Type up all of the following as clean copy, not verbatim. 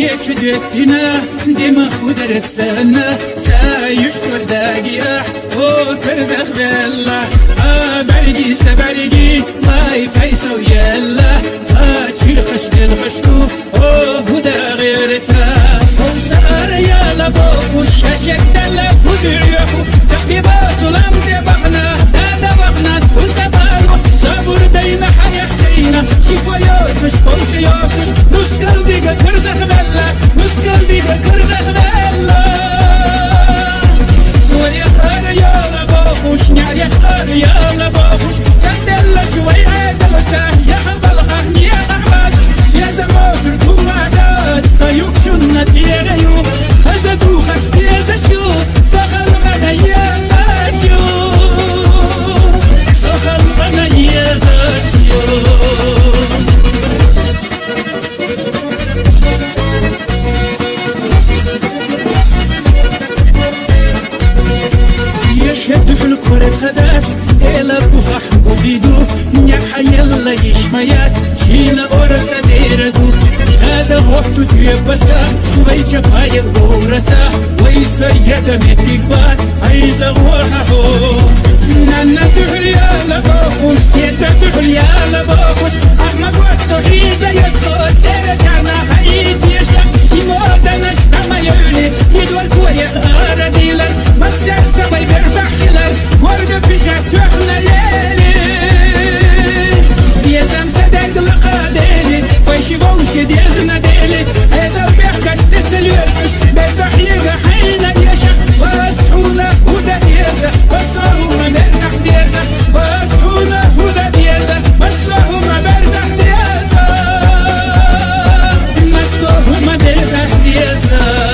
دينا ديما خود رسالنا سايشتور داقيح وكرزخ بالله برقي سبرقي لاي فايسو يلا تشيل خشت الخشتو ودا غيرتا وصار يلا بوخو الشاشك دلك ودعيحو تحبيبات ولم دبخنا دبخنا تلتبالو صبر دايما حيحتينا شكويات مش طنشياتش نس قلبي كرزخ بالله نس قلبي كرزخ بالله ويختار يلا بوخوش نعر يختار يلا بوخوش تدل شوي عدلته يا حبلخه يا أحمد يا زمافر كم عدد سيوك شنت يا غيوب خزدو خشت يا زشو سخل غدا يا زشو سخل غدا يا زشو يشهد في الكورة خدات إلا بوخح قبيدو نيا حيلا يشميات شيلا أورسا ديردو هذا وقت تريبتا ويجا باير غورتا ويسيدا متكبات عايزة غوحهو نانا دخل يالا بوخوش سيدا دخل يالا بوخوش أحمد وقتو حيزة يسود درجانا حيد يشا يمودا نشتا يولي يدور كوريا غارة ديلر مسيح سباي برتاح خلال ورد بيجاك تحلى ليلي يزم تدق لقاديلي ويشي بوشي ديزنا ديلي هيدا بيحكاش تتسليرفش برتاح يقا حينا يشا واسحونا هدا ديزا وصاهما برتاح ديزا واسحونا هدا ديزا وصاهما برتاح ديزا وصاهما برتاح ديزا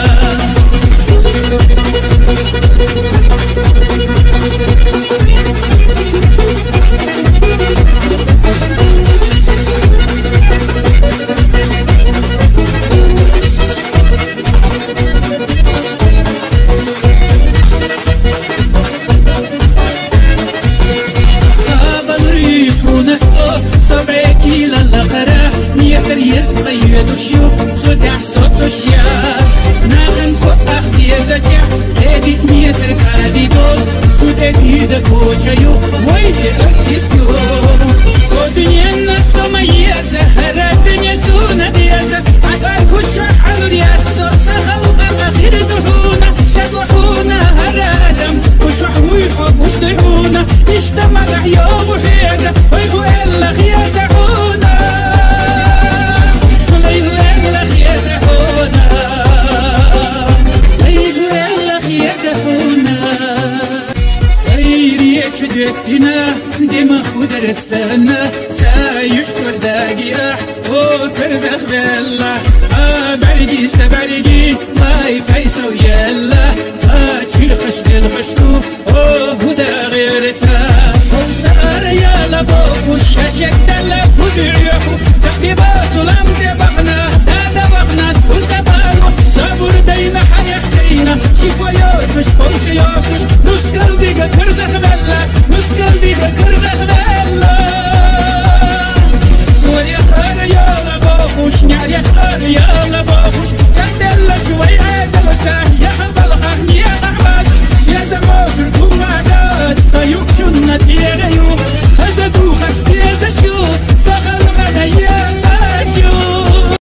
دينا ديما خود رسالنا سايشتور داقيح وكرزخ بالله برقي سبرقي لاي فايسو يلا تشيل خشت الخشتو ودا غيرتا وصار يلا بوخو الشاشك دلك ودعيحو تحبيبات ولم دبخنا دبخنا تلتبالو صبر دايما حيحتينا شكويات مش طنشياتش نس قلبي كرزخ بالله نس قلبي كرزخ بالله ويختار يلا بوخوش نعر يختار يلا بوخوش